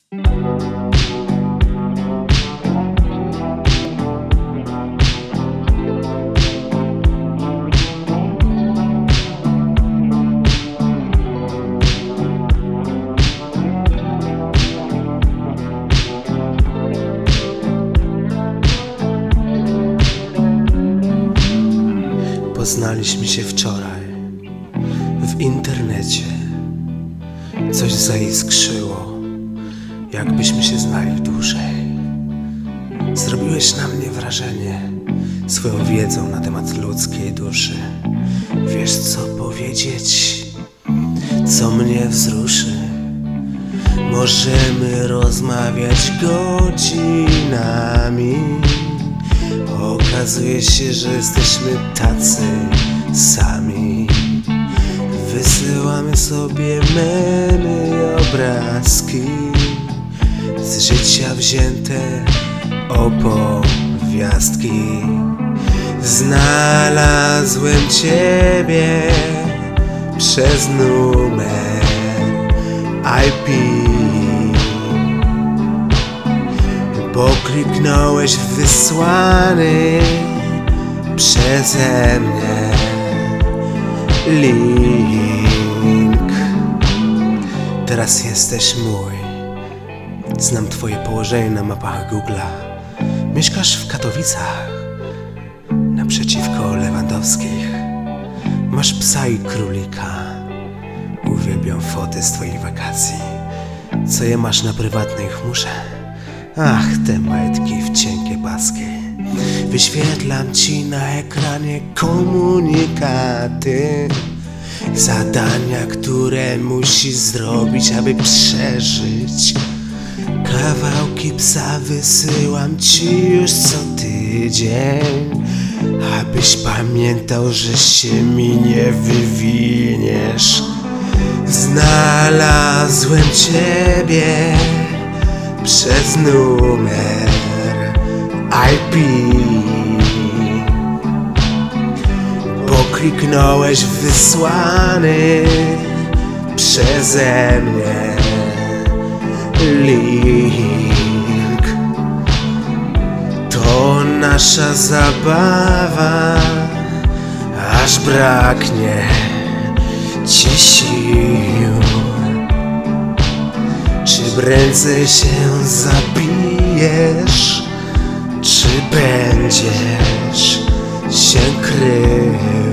Poznaliśmy się wczoraj w internecie. Coś zaiskrzyło, jakbyśmy się znali dłużej. Zrobiłeś na mnie wrażenie swoją wiedzą na temat ludzkiej duszy. Wiesz, co powiedzieć, co mnie wzruszy. Możemy rozmawiać godzinami. Okazuje się, że jesteśmy tacy sami. Wysyłamy sobie memy i obrazki z życia wzięte opowiastki. Znalazłem Ciebie przez numer IP, bo kliknąłeś w wysłany przeze mnie link. Teraz jesteś mój. Znam Twoje położenie na mapach Google'a. Mieszkasz w Katowicach, naprzeciwko Lewandowskich. Masz psa i królika. Uwielbiam foty z Twoich wakacji. Co je masz na prywatnej chmurze? Ach, te majtki w cienkie paski. Wyświetlam Ci na ekranie komunikaty, zadania, które musisz zrobić, aby przeżyć. Kawałki psa wysyłam Ci już co tydzień, abyś pamiętał, że się mi nie wywiniesz. Znalazłem Ciebie przez numer IP, bo kliknąłeś w wysłany przeze mnie link. To nasza zabawa, aż braknie Ci sił. Czy prędzej się zabijesz, czy będziesz się krył?